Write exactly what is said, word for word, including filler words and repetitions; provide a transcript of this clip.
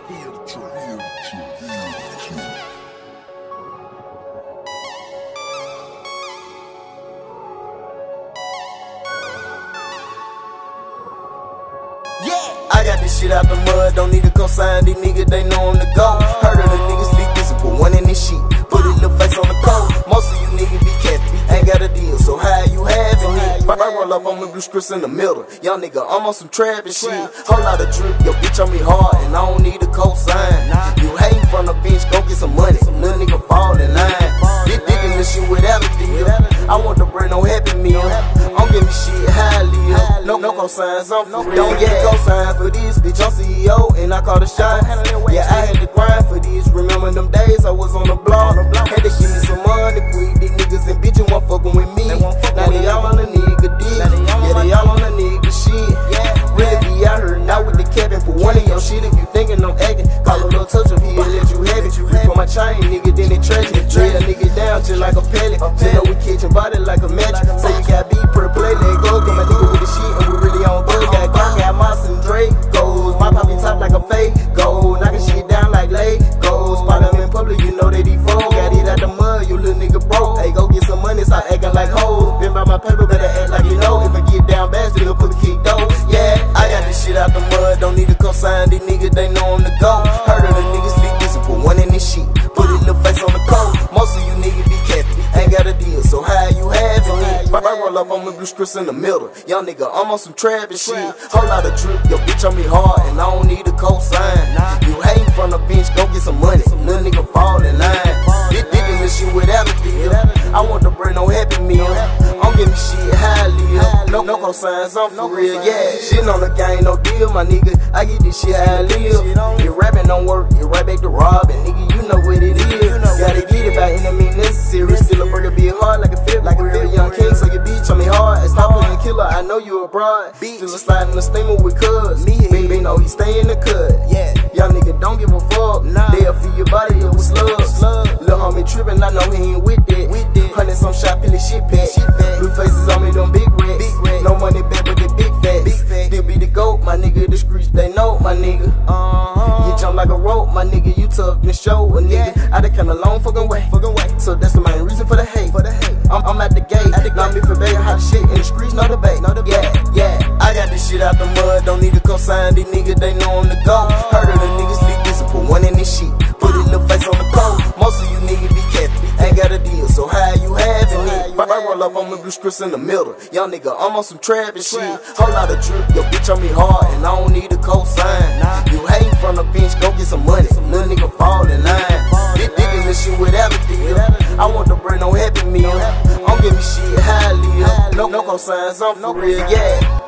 I got this shit out the mud, don't need a cosign. These niggas, they know I'm the go. Heard of the niggas sleep this and put one in this sheet. Put a little face on the coat. Most of you niggas be capping, ain't got a deal, so how you having it? I roll up on my blue scripts in the middle. Young nigga, I'm on some trap and shit. Whole lot of drip, yo bitch on me hard, and I don't need a cosign. You hating from the bench, go get some money. Little nigga fall in line. This digging this shit without a deal. I want the bread, no happy meal. I'm getting this shit high live. No, no cosigns, I'm for real. Don't get a cosign for this, bitch, I'm C E O, and I call the shots. Yeah, I had to grind for this. Remember them days I was on the block. Had to give me some money quick. These niggas and bitches want fucking with me. Now they all on the nigga dick. Yeah, they all on the nigga shit. Really be out here now with the cabin for one of your shit. If you thinking I'm acting, call a little touch up here, let you have it. You for my chain, nigga, then they trash it. Lay a nigga down just like a pellet. Just know we catching body like a match. Say you got beat per play, let go. Get my nigga with the shit and we really on good. Got Glock, got Moss and Drake. Goes, my poppy top like a fake. Gold, knocking shit down like late. Goes, spot them in public, you know they default. Got it out the mud, you little nigga broke. Hey, go get some money, start acting like hoes. Been by my paper, better act like you know. If I get down bad, still put the kick though. Yeah, I got this shit out the mud, don't need a cosign. These niggas, they know I'm the go. Heard of the niggas sleep this and put one in this sheet. Put a little face on the coat. Most of you niggas be capping, ain't got a deal, so how you having it? I roll up on my blue scripts in the middle. Young nigga, I'm on some trap and shit. Whole lot of drip, yo bitch on me hard, and I don't need a cosign. You hating from the bench, go get some money. Little nigga fall in line. This digging this shit without a deal. I want the bread, no happy meal. I'm getting shit high live. No, no cosigns, I'm for real, yeah. Shit on the game, no deal, my nigga. I get this shit high live. Your rapping don't work, you right back to robbing, nigga. You know what it is. Gotta get it by any means necessary. Still a burger be hard like a fit, like a real young king. So your bitch on me hard. It's not playing killer, I know you a broad. Still a sliding the steamer with cuz. Big B know he stay in the cut. Yeah, young nigga don't give a fuck. They'll feel your body up with slugs. Lil' homie trippin', I know he ain't with that. Hundred some shot, peel shit pack. Blue faces on me, them big rats. No money back, but they big facts. Still be the goat, my nigga. The streets, they know, my nigga. Uh-huh. You jump like a rope, my nigga. You tough than show a nigga. I done come a long fucking way. So that's the main reason for the hate. I'm, I'm at the gate. Not me for baby, hot shit in the streets, no debate. Yeah, yeah. I got this shit out the mud, don't need a cosign. These niggas, they know I'm the go. Heard of the niggas sleep this and put one in this sheet. Put a little face on the coat. Most of you niggas be capping, ain't got a deal, so how you having it? I roll up on my blue scripts in the middle. Young nigga, I'm on some trap and shit. Whole lot of drip, yo bitch on me hard, and I don't need a cosign. You hating from the bench, go get some money. Little nigga fall in line. This digging this shit without a deal. I want the bread, no happy meal. I'm getting shit high live. No, no cosigns, I'm for real, yeah.